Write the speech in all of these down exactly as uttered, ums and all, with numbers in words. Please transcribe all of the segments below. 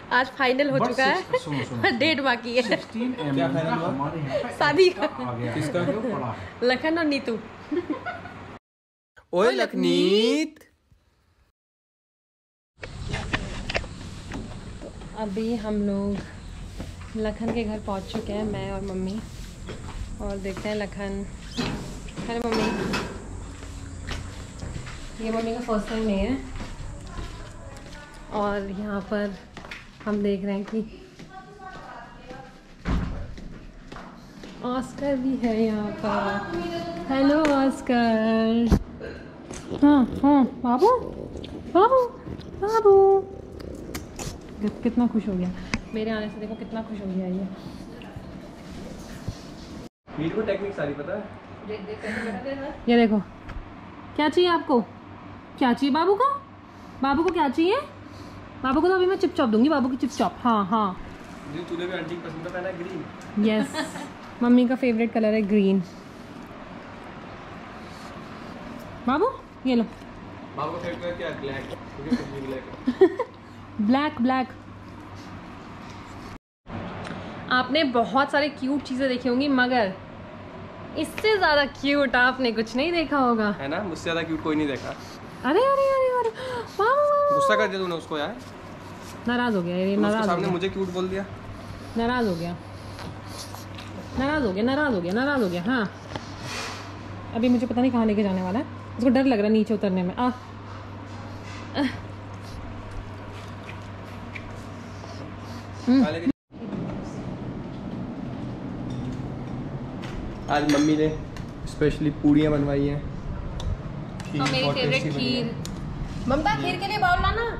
आज फाइनल हो चुका है, डेट बाकी है। क्या फाइनल हुआ? शादी का। किसका? लखन और नीतू। ओए लखनीत। अभी हम लोग लखन के घर पहुंच चुके हैं, मैं और मम्मी। और देखते हैं लखन। अरे मम्मी, ये मम्मी का फर्स्ट टाइम नहीं है। और यहाँ पर हम देख रहे हैं कि ऑस्कर भी है यहाँ पर। Hello Oscar. हाँ हाँ बाबू बाबू बाबू। कितना खुश हो गया मेरे आने से, देखो कितना खुश हो गया ये। मीट को टेक्निक सारी पता है। ये देखो, क्या चाहिए आपको? क्या चाहिए बाबू को? बाबू को क्या चाहिए? बाबू को तो अभी मैं चिप चॉप दूंगी, बाबू की चिप चॉप। हाँ हाँ जो तूने भी आंटी पसंद का पहना है ग्रीन। यस, मम्मी का फेवरेट कलर है ग्रीन। बाबू ये लो। बाबू का फेवरेट कलर क्या? ब्लैक। Black black black. आपने बहुत सारे क्यूट चीज़ें देखी होंगी, मगर इससे ज़्यादा क्यूट आपने कुछ नहीं देखा होगा, है ना? मुझसे ज़्यादा क्यूट कोई नहीं देखा। अरे अरे अरे अरे गुस्सा कर दिया तूने उसको यार। नाराज़ हो गया ये, नाराज़ सामने मुझे क्यूट बोल दिया। नाराज़ हो गया नाराज़ हो गया नाराज़ हो गया नाराज़ हो गया। हाँ, अभी मुझे पता नहीं कहाँ लेके जाने वाला है, उसको डर लग रहा है नीचे उतरने में। आ आज मम्मी ने स्पेशली पूड़ियाँ बनवाई हैं। और मेरी फेवरेट खीर। ममता खीर के लिए बाउल लाना।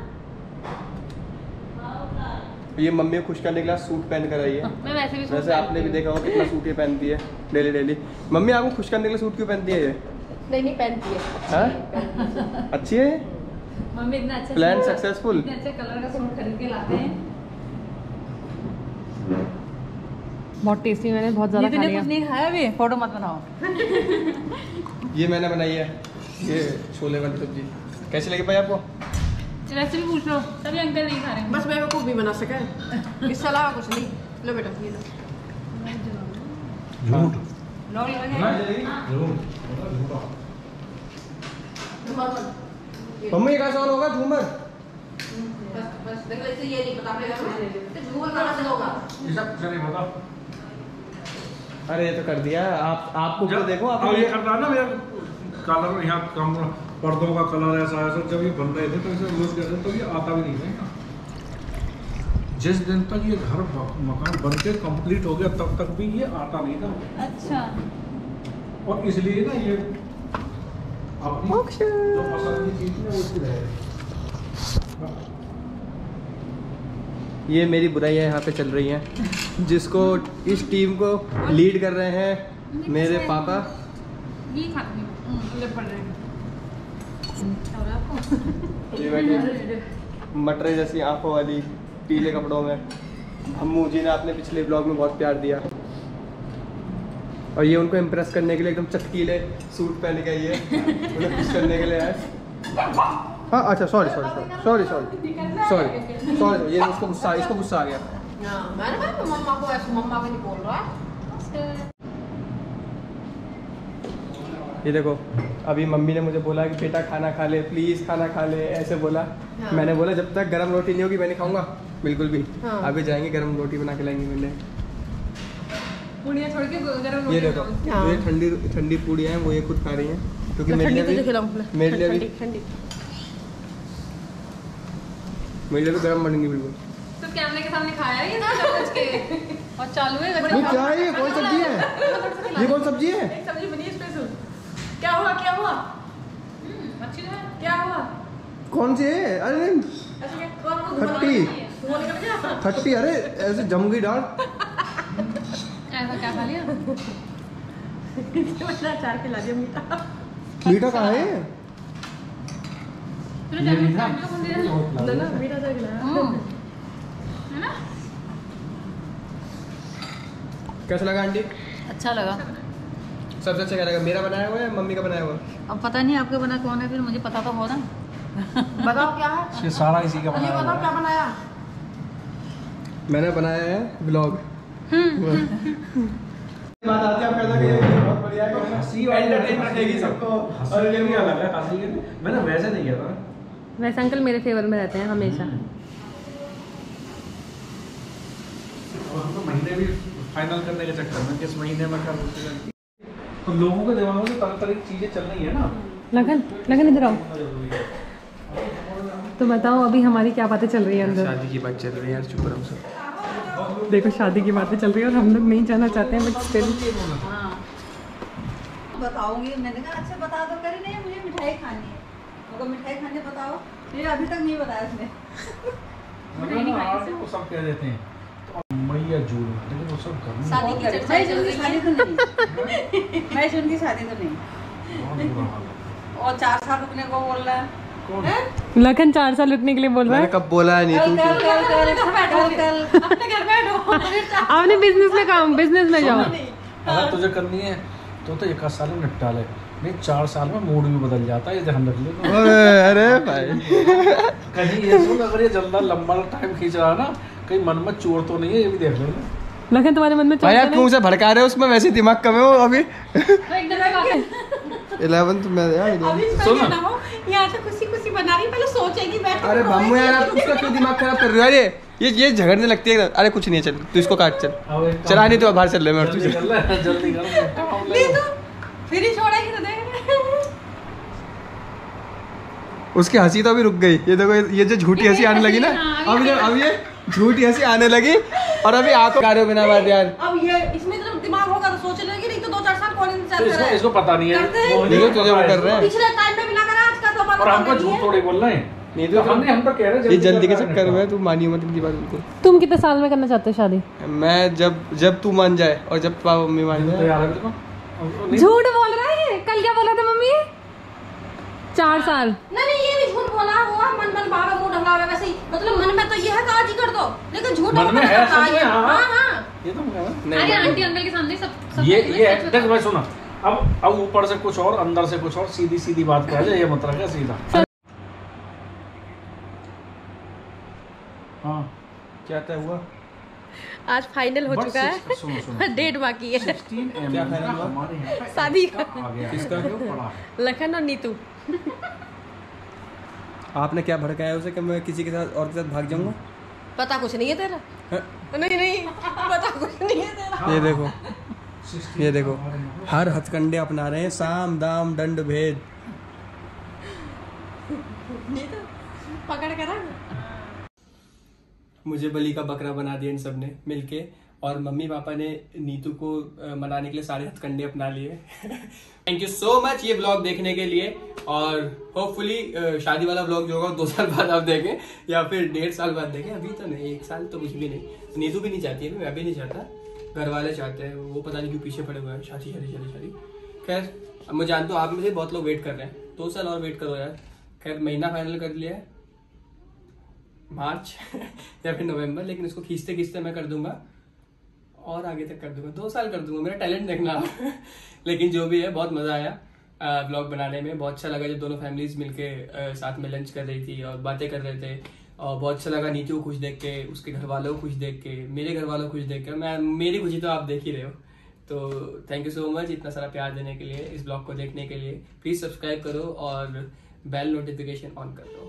ये मम्मी को खुश करने के लिए सूट पहन कर आई है। मैं वैसे भी वैसे आपने भी देखा होगा कितना सूट ये पहनती है डेली डेली। मम्मी आपको खुश करने के लिए सूट क्यों पहनती है ये? नहीं नहीं पहनती है। हाँ? अच्छी है मम्मी। इतना अच्छा प्लान सक्सेसफुल। इतने अच्छे कलर का सूट खरीद के लाते हैं। बहुत टेस्टी, मैंने बहुत ज़्यादा खा लिया। कुछ नहीं खाया अभी, फोटो मत बनाओ। ये मैंने बनाई है, ये छोले वाली सब्जी। कैसी लगी भाई आपको? रेसिपी पूछ लो, सभी अंकल नहीं खा रहे हैं। बस मैं को भी बना सके, इससे अलावा कुछ नहीं। लो बेटा ये लो। झूठ। मम्मी ये कैसा होगा झूमर? बस देखो इसे ये नहीं पता मेरा झूमर कहाँ से होगा? ये सब चले बता। अरे ये तो कर दिया आप। आपको तो देखो आप ये करता है ना मेरा कलर यहाँ कम पर्दों का कलर ऐसा ऐसा जब ये बन रहे थे तो इसे यूज करते तो ये आता भी नहीं था। जिस दिन तक ये घर मकान बन के कम्प्लीट हो गया तब तक भी ये आता नहीं था। अच्छा। और इसलिए ना ये अपनी जो पसंद की चीज है वो इसकी रहे। ये मेरी बुराइयाँ यहाँ पे चल रही हैं, जिसको इस टीम को लीड कर रहे हैं मेरे पापा। ये खाती हूँ पड़ रहे हैं। ये बैठे मटरे जैसी आंखों वाली पीले कपड़ों में अम्मू जी ने आपने पिछले ब्लॉग में बहुत प्यार दिया। और ये उनको इम्प्रेस करने के लिए एकदम चटकीले सूट पहन के आई है, उन्हें खुश करने के लिए है। हाँ अच्छा sorry sorry sorry sorry sorry sorry ये उसको गुस्सा इसको गुस्सा आ गया। मैंने मम्मा को ऐसे मम्मा को नहीं बोल रहा है। ये देखो अभी मम्मी ने मुझे बोला कि बेटा खाना खा ले प्लीज़, खाना खा ले, ऐसे बोला। हाँ। मैंने बोला जब तक गरम रोटी नहीं होगी मैं नहीं खाऊंगा बिल्कुल भी। हाँ। अभी जाएंगे गरम रोटी बना के लाएंगे मेरे। पूड़ियाँ छोड़ के गरम ये देखो हाँ। ये ठंडी ठंडी पूड़ियाँ हैं वो ये खुद खा रही हैं क्योंकि मेरे लिए मेरे लिए भी मेरे लिए भी गरम बनेंगी बिल्कुल। तो कैमरे के सामने खाया है ये समझ के और चालू है। ये क्या है? ये कौन सब्जी है? ये कौन सब्जी है? एक सब्जी बनी है स्पेशल। क्या हुआ क्या हुआ? अच्छी है। क्या हुआ? कौन सी है? अरे नहीं खट्टी खट्टी। अरे ऐसे जम गई दाल। ऐसा क्या खा लिया? चार खिला दिया मीठा। मीठा कहाँ है? मीठा मीठा सा खिलाया है ना। कैसा लगा आंटी? अच्छा लगा। सबसे अच्छा क्या लगा, मेरा बनाया हुआ है मम्मी का बनाया हुआ? अब पता नहीं आपके बना कौन है, फिर मुझे पता तो हो ना। बताओ क्या है? ये सारा इसी का बताओ क्या बनाया? मैंने बनाया है ब्लॉग। बात आती है आपका कि बहुत बढ़िया है, एंटरटेनमेंट देगी सबको। और ये भी अलग है हंसी के, मैंने वैसे नहीं किया था। वैसे अंकल मेरे फेवर में रहते हैं हमेशा। और हम तो महीने भी फाइनल करने के चक्कर में किस महीने में कर तो लोगों के दिमाग में तो तरह तरह की चीजें चल रही है ना। लगन लगन इधर आओ। तो बताओ अभी हमारी क्या बातें चल रही है अंदर? शादी की बात चल रही है यार, चुप रहो सब। देखो शादी की बातें चल रही है और हम लोग नहीं जाना चाहते हैं, बट स्टिल बताऊंगी। मैंने कहा अच्छा बता दो, करे नहीं मुझे मिठाई खानी है। मुझको मिठाई खाने बताओ, ये अभी तक नहीं बताया उसने। वो सब कह देते हैं तो मैया जून, लेकिन वो सब करना शादी की चर्चा चल रही है। शादी तो नहीं, मैं उनकी शादी तो नहीं। बहुत बुरा हाल है। और चार साल रुकने को बोल रहा है। कौन? लखन चार साल रुकने के लिए बोल रहा मैंने है। कब बोला है नहीं कल तू कल कल कल कल बैठो, कल अपने घर बैठो। आपने बिजनेस में काम, बिजनेस में जाओ। अगर तुझे करनी है तो तो एक साल में निपटा ले, नहीं चार साल में मूड भी बदल जाता है, ये ध्यान रख ले। अरे भाई कहीं ये सुन, अगर ये जल्दा लंबा टाइम खींच रहा है ना, कहीं मन में चोर तो नहीं है, ये भी देख लेना। लखन तुम्हारे मन में भाई आप क्यों से भड़का रहे हो? उसमें वैसे दिमाग कम है वो अभी। इलेवन तो मैं यार सुन यहाँ तो खुशी खुशी बना रही, पहले सोचेगी बैठ। अरे बम्मू यार आप उसका क्यों दिमाग खराब कर रहे हो यार? ये ये ये झगड़ने लगती है। अरे कुछ नहीं है, चल तू इसको काट, चल चला नहीं तो बाहर चल रहे मैं और तुझे। जल्दी कर, जल्दी कर। फिर ही छोड़ेगी तो देख। उसकी हंसी तो अभी रुक गई। ये देखो ये जो झूठी हंसी आने लगी ना, अब ये अब ये झूठी हंसी आने लगी और अभी आंखों कार्यों बिना बात यार। अब ये इसमें तो दिमाग होगा तो सोच लेगी, नहीं तो दो चार साल कौन इंतजार कर रहा है। इसको पता नहीं है, देखो तुझे वो कर रहे हैं पिछले टाइम में बिना करा, आज का तो और हमको झूठ थोड़ी बोल रहे हैं। नहीं तो हमने हम तो कह रहे हैं ये जल्दी के चक्कर में तू मानियो मत इनकी बात बिल्कुल। तुम कितने साल में करना चाहते हो शादी? मैं जब जब तू मान जाए और जब पापा मम्मी मान जाए। तैयार है देखो। झूठ बोल रहा है। कल क्या बोला था मम्मी? चार साल। नहीं नहीं ये भी झूठ बोला हुआ, मन मन बाबा मुंह ढंगा हुआ वैसे ही। मतलब मन में तो ये है कि आज ही कर दो, लेकिन झूठ मन में है सच में। हाँ हाँ हाँ। ये तो मैं अरे आंटी अंकल के सामने सब, सब ये ये है। देख भाई सुना, अब अब ऊपर से कुछ और अंदर से कुछ और, सीधी सीधी बात कह जाए, ये मत रखा सीधा। हाँ क्या तय हुआ? आज फाइनल हो चुका है, सुनो सुनो, डेट बाकी है सोलह क्या फाइनल हुआ? हमारे यहाँ पे शादी का। आ गया। किसका? क्यों पड़ा है? लखन और नीतू। आपने क्या भड़काया उसे कि मैं किसी के साथ और के साथ भाग जाऊंगा? पता कुछ नहीं है तेरा। हाँ? नहीं नहीं पता कुछ नहीं है तेरा। ये देखो ये देखो हर हथकंडे अपना रहे हैं, साम दाम दंड भेद। पकड़ कर रख। मुझे बलि का बकरा बना दिया इन सब ने मिलके, और मम्मी पापा ने नीतू को अ, मनाने के लिए सारे हथकंडे अपना लिए। थैंक यू सो मच ये ब्लॉग देखने के लिए, और होपफुली शादी वाला ब्लॉग जो होगा दो साल बाद आप देखें या फिर डेढ़ साल बाद देखें। अभी तो नहीं, एक साल तो कुछ भी नहीं। नीतू भी नहीं चाहती है, मैं भी नहीं चाहता, घर वाले चाहते हैं, वो पता नहीं क्यों पीछे पड़े हुए हैं। शादी शादी शादी शादी खैर अब मैं जानता हूँ आप में से बहुत लोग वेट कर रहे हैं, दो साल और वेट करो यार। खैर महीना फाइनल कर लिया है, मार्च या फिर नवंबर, लेकिन इसको खींचते खींचते मैं कर दूंगा और आगे तक कर दूंगा, दो साल कर दूंगा, मेरा टैलेंट देखना आप। लेकिन जो भी है बहुत मजा आया ब्लॉग बनाने में, बहुत अच्छा लगा जब दोनों फैमिलीज मिलके आ, साथ में लंच कर रही थी और बातें कर रहे थे, और बहुत अच्छा लगा नीतू को खुश देख के, उसके घर वालों को खुश देख के, मेरे घर वालों को खुश देख के। मैं मेरी खुशी तो आप देख ही रहे हो। तो थैंक यू सो मच इतना सारा प्यार देने के लिए, इस ब्लॉग को देखने के लिए। प्लीज सब्सक्राइब करो और बेल नोटिफिकेशन ऑन कर दो।